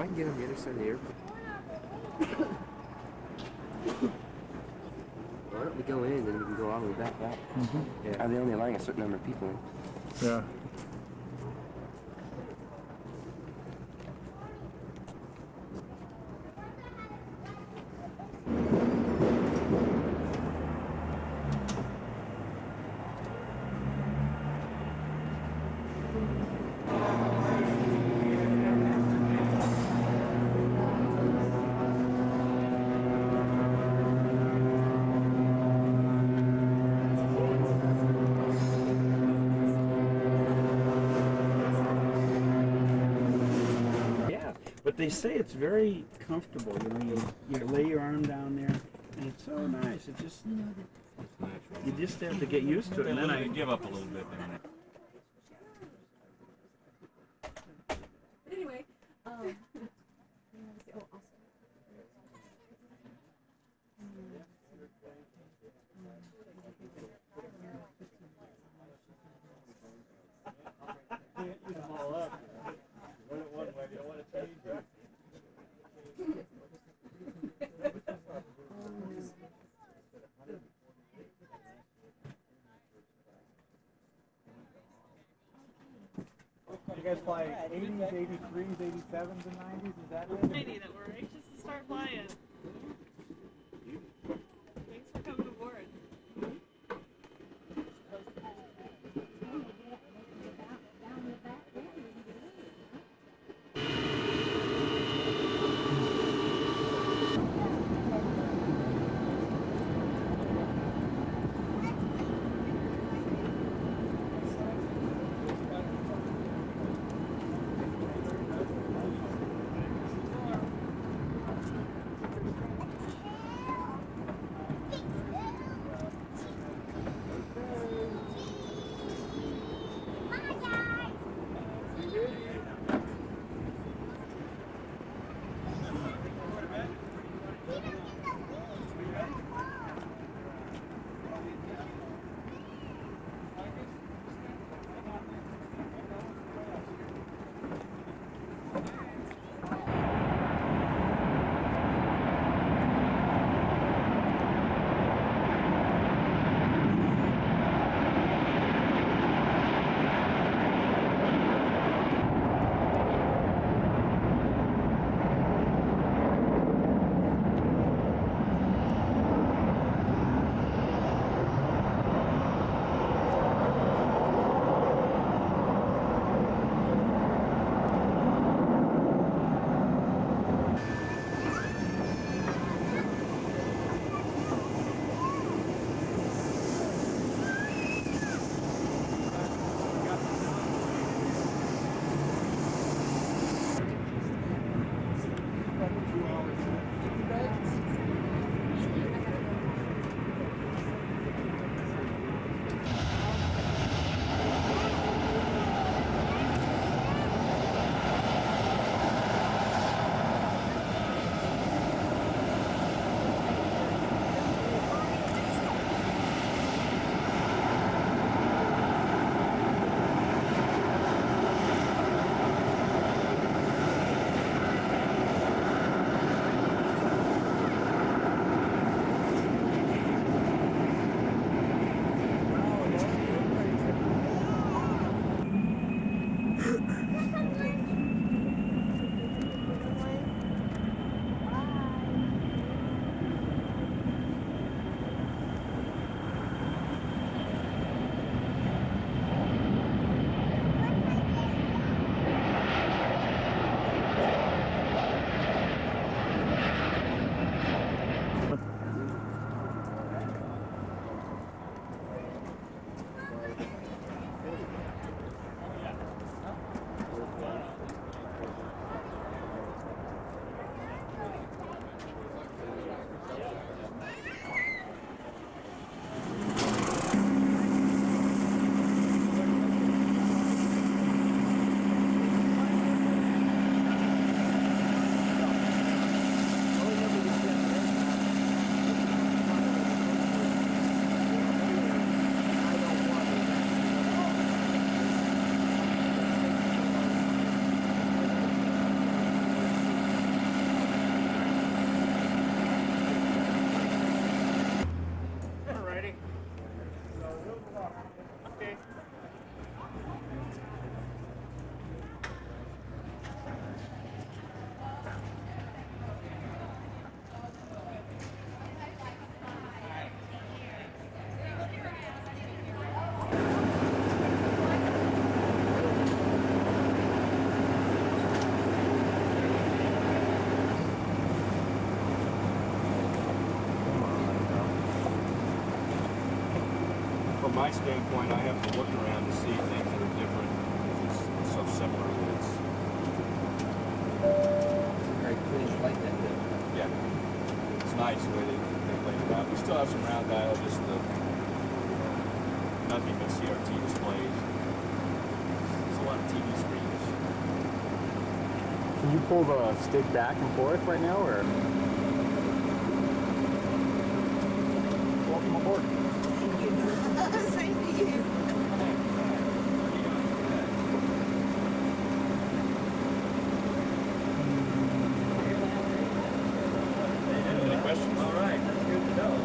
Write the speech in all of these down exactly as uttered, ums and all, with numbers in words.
I can get on the other side of the airport. Why don't we go in, then we can go all the way back out? Mm-hmm. Yeah. Are they only allowing a certain number of people in? Yeah. But they say it's very comfortable, you know, you, you lay your arm down there, and it's so nice. It just, you just have to get used to it. And then I give up a little bit. But anyway, um, oh, awesome. You guys fly eighties, eighty-threes, eighty-sevens, and nineties? Is that it? Lady that we're anxious to start flying. Thanks for coming aboard. my standpoint, I have to look around to see things that are different. It's, it's so similar that it's... It's a very clean flight deck there. Yeah. It's nice the way they, they laid it out. We still have some round dial, just the... nothing but C R T displays. There's a lot of T V screens. Can you pull the stick back and forth right now, or? Welcome aboard. Same to you. Any questions? All right, that's good to know.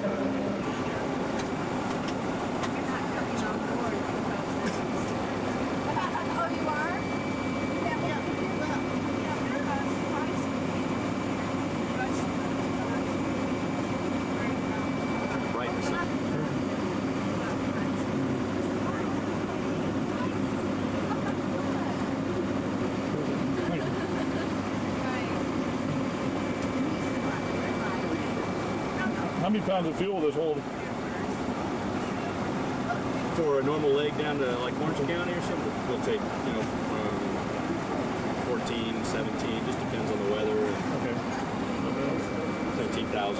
Oh, you are? Right in the center. How many pounds of fuel does hold? For a normal leg down to like Orange County or something, we'll take, you know, um, fourteen, seventeen, just depends on the weather. Okay. seventeen thousand.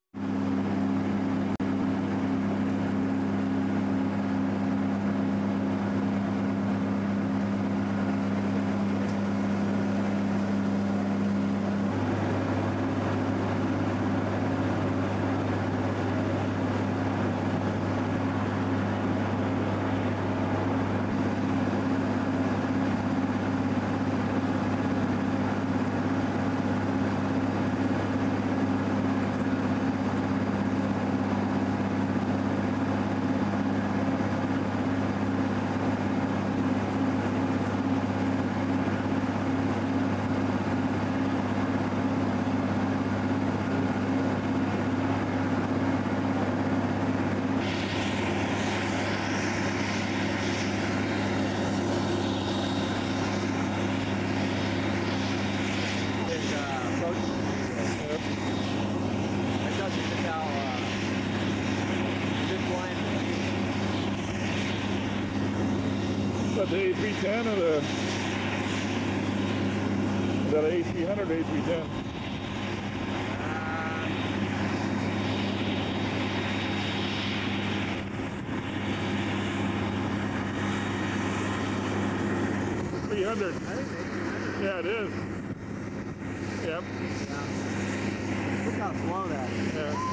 The A three ten or the, is that A three hundred or A three ten? three hundred. Yeah, it is. Yep. Look how slow that is. Yeah.